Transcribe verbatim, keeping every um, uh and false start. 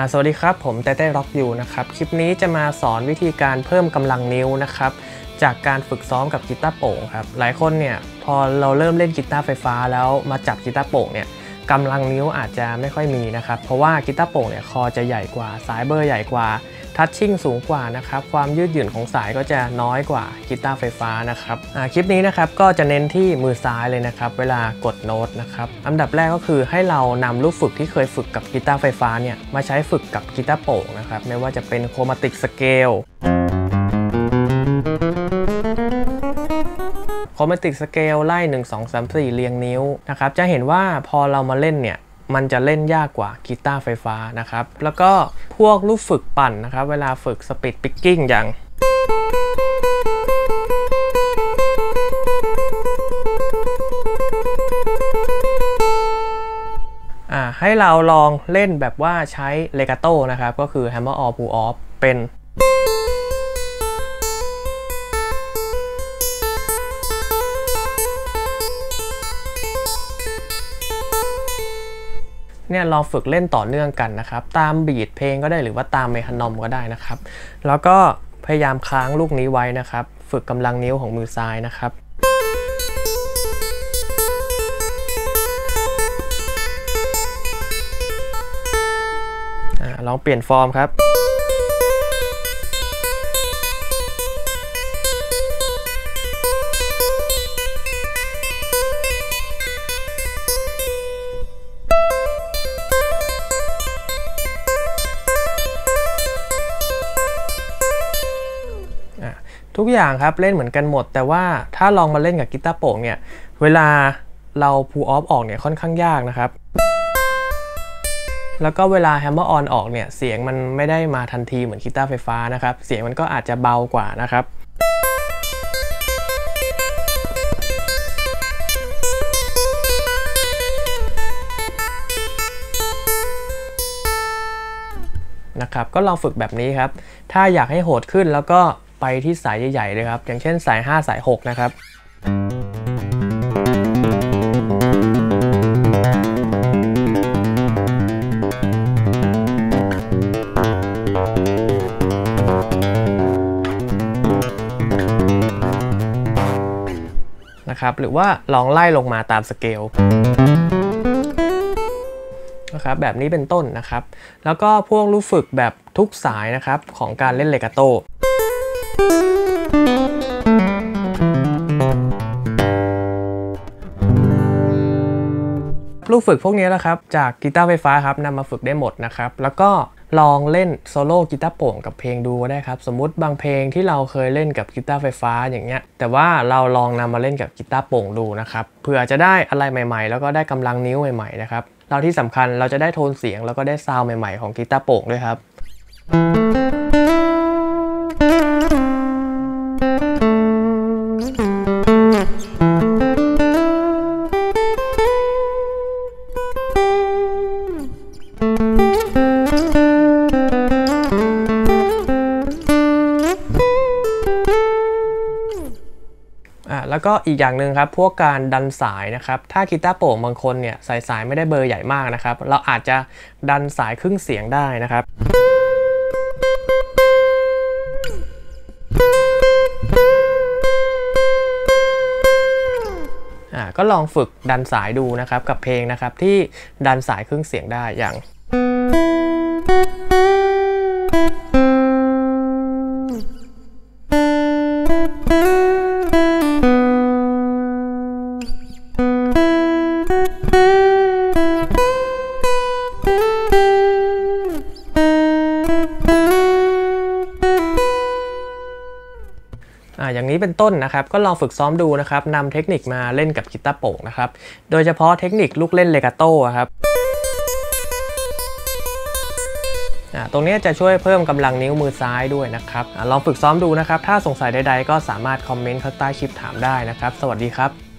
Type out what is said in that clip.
สวัสดีครับผมเต้เต้ร็อกยูนะครับคลิปนี้จะมาสอนวิธีการเพิ่มกำลังนิ้วนะครับจากการฝึกซ้อมกับกีตาร์โปร่งครับหลายคนเนี่ยพอเราเริ่มเล่นกีตาร์ไฟฟ้าแล้วมาจับกีตาร์โปร่งเนี่ยกำลังนิ้วอาจจะไม่ค่อยมีนะครับเพราะว่ากีตาร์โปร่งเนี่ยคอจะใหญ่กว่าสายเบอร์ใหญ่กว่าทัชชิ่งสูงกว่านะครับความยืดหยุ่นของสายก็จะน้อยกว่ากีตาร์ไฟฟ้านะครับคลิปนี้นะครับก็จะเน้นที่มือซ้ายเลยนะครับเวลากดโน้ตนะครับอันดับแรกก็คือให้เรานำลูกฝึกที่เคยฝึกกับกีตาร์ไฟฟ้าเนี่ยมาใช้ฝึกกับกีตาร์โปร่งนะครับไม่ว่าจะเป็นโครมาติกสเกลโครมาติกสเกลไล่หนึ่ง สอง สาม สี่เรียงนิ้วนะครับจะเห็นว่าพอเรามาเล่นเนี่ยมันจะเล่นยากกว่ากีตาร์ไฟฟ้านะครับแล้วก็พวกลูกฝึกปั่นนะครับเวลาฝึกสปีดปิกกิ้งอย่างให้เราลองเล่นแบบว่าใช้เลกาโต้นะครับก็คือ Hammer on Pull off เป็นเนี่ยลองฝึกเล่นต่อเนื่องกันนะครับตามบีทเพลงก็ได้หรือว่าตามเมทานอมก็ได้นะครับแล้วก็พยายามค้างลูกนี้ไว้นะครับฝึกกำลังนิ้วของมือซ้ายนะครับลองเปลี่ยนฟอร์มครับทุกอย่างครับเล่นเหมือนกันหมดแต่ว่าถ้าลองมาเล่นกับกีตาร์โปร่งเนี่ยเวลาเราพูลออฟออกเนี่ยค่อนข้างยากนะครับแล้วก็เวลาแฮมเมอร์ออนออกเนี่ยเสียงมันไม่ได้มาทันทีเหมือนกีตาร์ไฟฟ้านะครับเสียงมันก็อาจจะเบากว่านะครับนะครับก็ลองฝึกแบบนี้ครับถ้าอยากให้โหดขึ้นแล้วก็ไปที่สายใหญ่ๆเลยครับอย่างเช่นสายห้าสายหกนะครับนะครับหรือว่าลองไล่ลงมาตามสเกลนะครับแบบนี้เป็นต้นนะครับแล้วก็พวกลูกฝึกแบบทุกสายนะครับของการเล่นเลกาโต้ลูกฝึกพวกนี้นะครับจากกีตาร์ไฟฟ้าครับนำมาฝึกได้หมดนะครับแล้วก็ลองเล่นโซโล่กีตาร์โปร่งกับเพลงดูก็ได้ครับสมมุติบางเพลงที่เราเคยเล่นกับกีตาร์ไฟฟ้าอย่างเงี้ยแต่ว่าเราลองนำมาเล่นกับกีตาร์โปร่งดูนะครับเผื่อจะได้อะไรใหม่ๆแล้วก็ได้กำลังนิ้วใหม่ๆนะครับเราที่สำคัญเราจะได้โทนเสียงแล้วก็ได้ซาวด์ใหม่ๆของกีตาร์โปร่งด้วยครับแล้วก็อีกอย่างหนึ่งครับพวกการดันสายนะครับถ้ากีตาร์โปร่งบางคนเนี่ยสายสายไม่ได้เบอร์ใหญ่มากนะครับเราอาจจะดันสายครึ่งเสียงได้นะครับอ่าก็ลองฝึกดันสายดูนะครับกับเพลงนะครับที่ดันสายครึ่งเสียงได้อย่างอย่างนี้เป็นต้นนะครับก็ลองฝึกซ้อมดูนะครับนำเทคนิคมาเล่นกับกีตาร์โปร่งนะครับโดยเฉพาะเทคนิคลูกเล่นเลกาโต้ครับตรงนี้จะช่วยเพิ่มกำลังนิ้วมือซ้ายด้วยนะครับลองฝึกซ้อมดูนะครับถ้าสงสัยใดๆก็สามารถคอมเมนต์ข้างใต้คลิปถามได้นะครับสวัสดีครับ